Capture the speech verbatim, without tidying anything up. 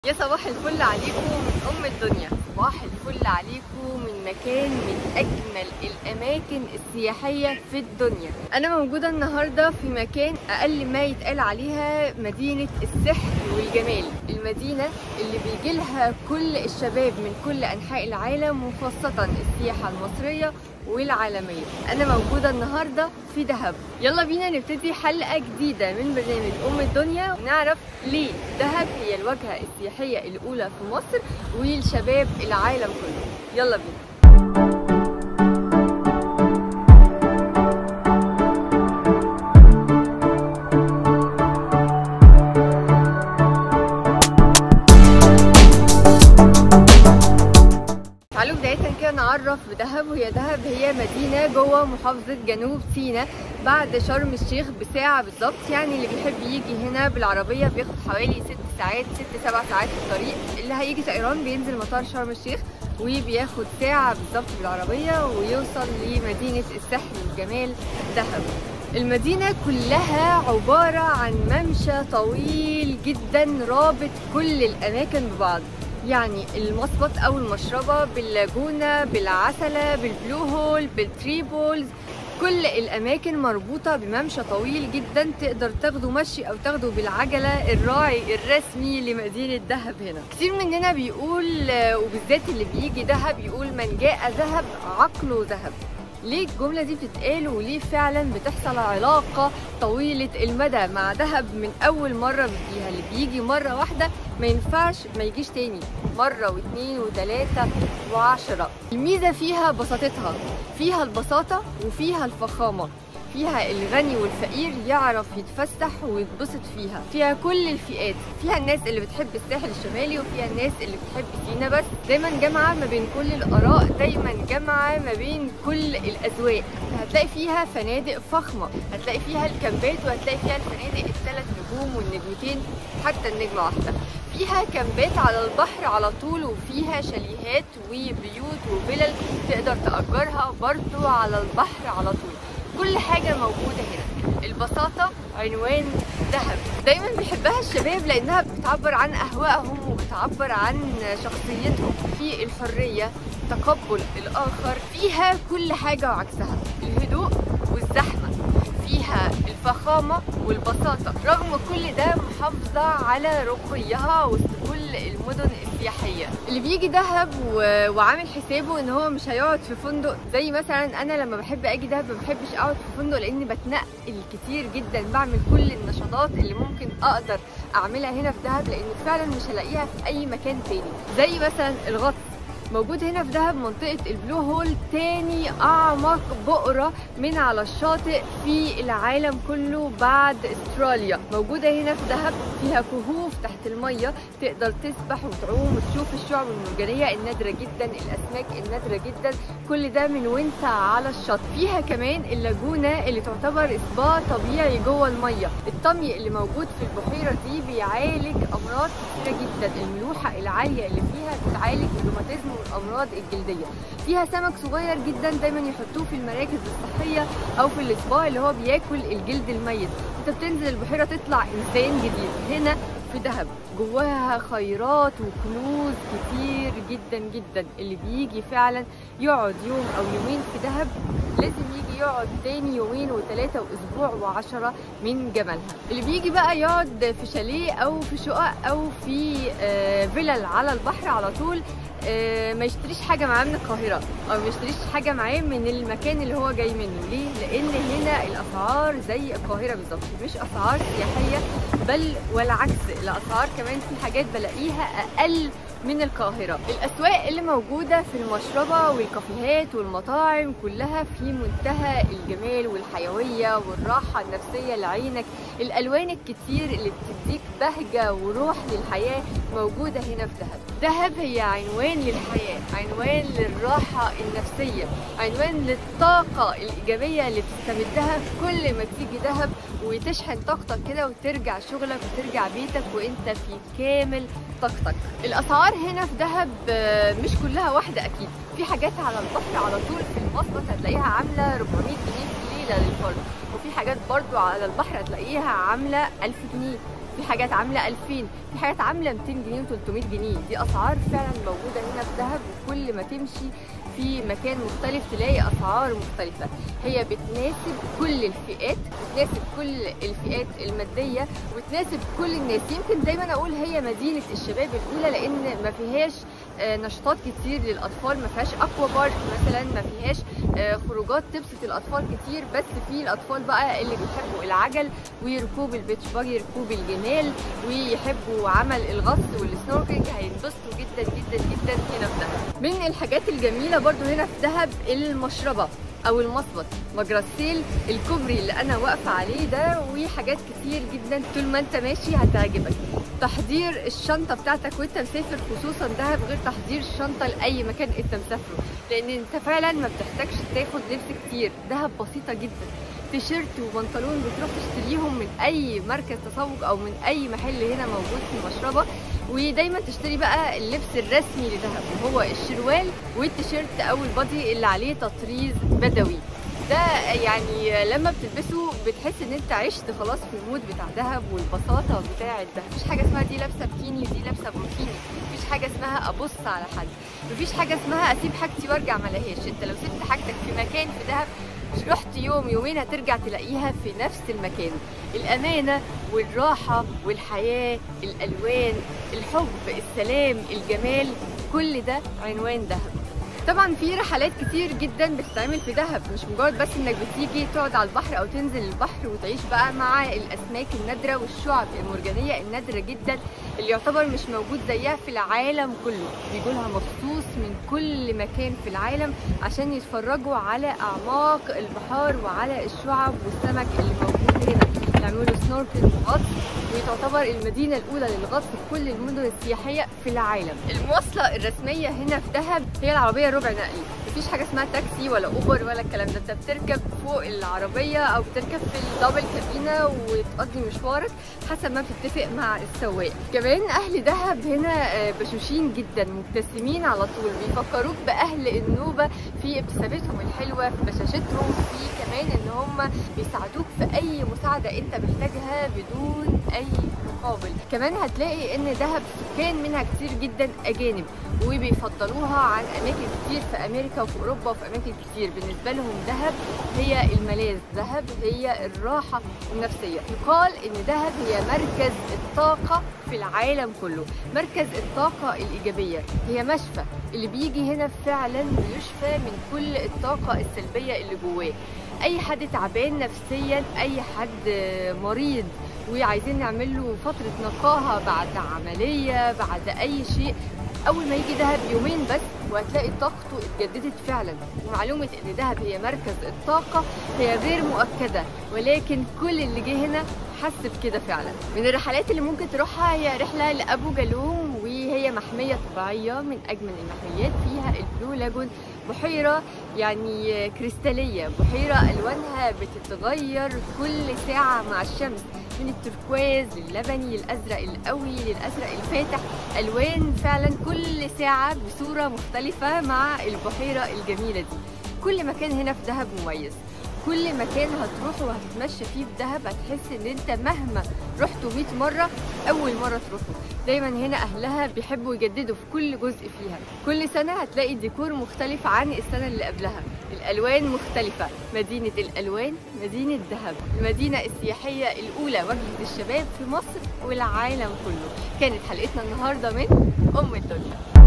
يا صباح الفل عليكم من أم الدنيا، صباح الفل عليكم من مكان من أجمل الأماكن السياحية في الدنيا. أنا موجودة النهاردة في مكان أقل ما يتقال عليها مدينة السحر والجمال، المدينة اللي بيجيلها كل الشباب من كل أنحاء العالم وخاصة السياحة المصرية والعالمية. أنا موجودة النهاردة في دهب. يلا بينا نبتدي حلقة جديدة من برنامج أم الدنيا ونعرف ليه دهب هي الواجهة السياحية الأولى في مصر ولشباب العالم كله. يلا بينا. تعالوا بداية كده نعرف بدهب، وهي دهب هي مدينة جوه محافظة جنوب سيناء بعد شرم الشيخ بساعة بالظبط. يعني اللي بيحب يجي هنا بالعربية بياخد حوالي ست ساعات ست سبع ساعات في الطريق. اللي هيجي طيران بينزل مطار شرم الشيخ وبياخد ساعة بالظبط بالعربية ويوصل لمدينة السحر والجمال دهب. المدينة كلها عبارة عن ممشى طويل جدا رابط كل الأماكن ببعض، يعني المصبط أو المشربة باللاجونة بالعسلة بالبلو هول بالتريبولز، كل الأماكن مربوطة بممشى طويل جدا تقدر تاخده مشي أو تاخده بالعجلة. الراعي الرسمي لمدينة دهب هنا. كتير مننا بيقول وبالذات اللي بيجي دهب يقول من جاء ذهب عقله ذهب. ليه الجملة دي بتتقال وليه فعلا بتحصل علاقة طويلة المدى مع دهب من أول مرة بيجيها؟ اللي بيجي مرة واحدة ما ينفعش ما يجيش تاني مرة واثنين وثلاثة وعشرة. الميزة فيها بساطتها، فيها البساطة وفيها الفخامة، فيها الغني والفقير يعرف يتفسح ويتبسط فيها، فيها كل الفئات، فيها الناس اللي بتحب الساحل الشمالي وفيها الناس اللي بتحب سينا، بس دايما جامعة ما بين كل الآراء، دايما جامعة ما بين كل الأذواق. هتلاقي فيها فنادق فخمة، هتلاقي فيها الكامبات وهتلاقي فيها الفنادق الثلاث نجوم والنجمتين حتى النجمة واحدة، فيها كامبات على البحر على طول وفيها شاليهات وبيوت وفلل تقدر تأجرها برضو على البحر على طول. كل حاجة موجودة هنا. البساطة عنوان دهب، دايما بيحبها الشباب لأنها بتعبر عن أهوائهم وبتعبر عن شخصيتهم. في الحرية، تقبل الآخر، فيها كل حاجة وعكسها، الهدوء والزحمة، فيها الفخامة والبساطة. رغم كل ده محافظة على رقيها وسط كل المدن السياحية. اللي بيجي دهب وعامل حسابه ان هو مش هيقعد في فندق، زي مثلا انا لما بحب اجي دهب ما بحبش اقعد في فندق لاني بتنقل كتير جدا، بعمل كل النشاطات اللي ممكن اقدر اعملها هنا في دهب لان فعلا مش هلاقيها في اي مكان تاني. زي مثلا الغطس موجود هنا في دهب، منطقة البلو هول تاني أعمق بؤرة من على الشاطئ في العالم كله بعد استراليا. موجودة هنا في دهب، فيها كهوف تحت المية تقدر تسبح وتعوم وتشوف الشعب المرجانية النادرة جدا، الأسماك النادرة جدا، كل ده من وانت على الشط. فيها كمان اللاجونة اللي تعتبر سبا طبيعي جوه المية. الطمي اللي موجود في البحيرة دي بيعالج أمراض كتيرة جدا، الملوحة العالية اللي فيها بتعالج الروماتيزم والامراض الجلديه. فيها سمك صغير جدا دايما يحطوه في المراكز الصحيه او في الاسبا اللي هو بياكل الجلد الميت. انت بتنزل البحيره تطلع انسان جديد. هنا في دهب جواها خيرات وكنوز كتير جدا جدا. اللي بيجي فعلا يقعد يوم او يومين في دهب لازم يجي يقعد تاني يومين وثلاثة واسبوع وعشرة من جمالها. اللي بيجي بقى يقعد في شاليه او في شقق او في فيلل على البحر على طول، ما يشتريش حاجه معاه من القاهره او ما يشتريش حاجه معاه من المكان اللي هو جاي منه. ليه؟ لان هنا الاسعار زي القاهره بالظبط، مش اسعار سياحيه بل والعكس، الاسعار كمان في حاجات بلاقيها اقل من القاهرة. الأسواق اللي موجودة في المشربة والكافيهات والمطاعم كلها في منتهى الجمال والحيوية والراحة النفسية لعينك. الألوان الكتير اللي بتديك بهجة وروح للحياة موجودة هنا في دهب. دهب هي عنوان للحياة، عنوان للراحة النفسية، عنوان للطاقة الإيجابية اللي بتستمدها كل ما تيجي دهب وتشحن طاقتك كده وترجع شغلك وترجع بيتك وانت في كامل طاقتك. الأسعار هنا في دهب مش كلها واحدة أكيد، في حاجات على البحر على طول في المصبط هتلاقيها عاملة أربعمية جنيه في ليلة للفرد، وفي حاجات برضو على البحر هتلاقيها عاملة ألف جنيه في في حاجات عامله ألفين، في حاجات عامله ميتين جنيه وتلتمية جنيه. دي اسعار فعلا موجوده هنا في دهب، وكل ما تمشي في مكان مختلف تلاقي اسعار مختلفه. هي بتناسب كل الفئات، بتناسب كل الفئات الماديه، وبتناسب كل الناس. يمكن دايما اقول هي مدينه الشباب الاولى، لان ما فيهاش نشاطات كتير للاطفال، ما فيهاش اكوا بارك مثلا، ما فيهاش خروجات تبسط الاطفال كتير، بس في الاطفال بقى اللي بيحبوا العجل وركوب البيتش باجي، ركوب الجمال، ويحبوا عمل الغطس والسنوركلينج، هينبسطوا جدا جدا جدا هنا في دهب. من الحاجات الجميله برضو هنا في دهب المشربه او المصبط، مجرى السيل، الكوبري اللي انا واقفه عليه ده، وحاجات كتير جدا طول ما انت ماشي هتعجبك. تحضير الشنطه بتاعتك وانت مسافر خصوصا دهب غير تحضير الشنطه لاي مكان انت مسافره، لان انت فعلا ما بتحتاجش تاخد لبس كتير. دهب بسيطه جدا، تيشيرت وبنطلون بتروح تشتريهم من اي مركز تسوق او من اي محل هنا موجود في المشربه. ودايما تشتري بقى اللبس الرسمي لدهب، وهو الشروال والتيشيرت او البادي اللي عليه تطريز بدوي. ده يعني لما بتلبسه بتحس ان انت عشت خلاص في المود بتاع دهب والبساطه بتاعه دهب. مفيش حاجه اسمها دي لابسه بكيني ودي لابسه بروتيني، مفيش حاجه اسمها ابص على حد، مفيش حاجه اسمها اسيب حاجتي وارجع ملاقيهاش. انت لو سبت حاجتك في مكان في دهب رحت يوم يومين هترجع تلاقيها في نفس المكان. الأمانة والراحة والحياة، الألوان، الحب، السلام، الجمال، كل ده عنوان دهب. طبعا في رحلات كتير جدا بتتعمل في دهب، مش مجرد بس انك بتيجي تقعد على البحر او تنزل البحر وتعيش بقى مع الاسماك النادره والشعب المرجانيه النادره جدا اللي يعتبر مش موجود زيها في العالم كله. بيجوا لها مخصوص من كل مكان في العالم عشان يتفرجوا على اعماق البحار وعلى الشعب والسمك اللي موجود هنا، يعملوا سنوركلينج وغطس، وتعتبر المدينه الاولى للغطس في كل المدن السياحيه في العالم. المواصله الرسميه هنا في دهب هي العربيه ربع نقل، مفيش حاجه اسمها تاكسي ولا اوبر ولا الكلام ده. انت بتركب فوق العربيه او بتركب في الدبل كابينه وتقضي مشوارك حسب ما بتتفق مع السواق. كمان اهل دهب هنا بشوشين جدا، مبتسمين على طول، بيفكروك باهل النوبه في ابتسامتهم الحلوه، في بشاشتهم، في كمان ان هم بيساعدوك في اي مساعده انت محتاجها بدون اي مقابل. كمان هتلاقي ان دهب سكان منها كتير جدا اجانب، وبيفضلوها عن اماكن كتير في امريكا وفي اوروبا وفي اماكن كتير. بالنسبه لهم دهب هي الملاذ، دهب هي الراحه النفسيه. يقال ان دهب هي مركز الطاقه في العالم كله، مركز الطاقه الايجابيه، هي مشفى. اللي بيجي هنا فعلا بيشفى من كل الطاقه السلبيه اللي جواه. اي حد تعبان نفسيا، اي حد مريض وعايزين نعمل له فتره نقاهه بعد عمليه بعد اي شيء، اول ما يجي دهب يومين بس وهتلاقي طاقته اتجددت فعلا. ومعلومه ان دهب هي مركز الطاقه هي غير مؤكده، ولكن كل اللي جه هنا حس بكده فعلا. من الرحلات اللي ممكن تروحها هي رحله لابو جالوم، وهي محميه طبيعيه من اجمل المحميات فيها البلو لاجون، بحيره يعني كريستاليه، بحيره الوانها بتتغير كل ساعه مع الشمس، من التركواز للبني للازرق القوي للازرق الفاتح، الوان فعلا كل ساعه بصوره مختلفه مع البحيره الجميله دي. كل مكان هنا في دهب مميز، كل مكان هتروحه وهتتمشى فيه في دهب هتحس ان انت مهما رحته مية مره اول مره تروحه. دايما هنا اهلها بيحبوا يجددوا في كل جزء فيها، كل سنه هتلاقي ديكور مختلف عن السنه اللي قبلها، الالوان مختلفه. مدينه الالوان، مدينه دهب، المدينه السياحيه الاولى وجهه الشباب في مصر والعالم كله. كانت حلقتنا النهارده من ام الدنيا.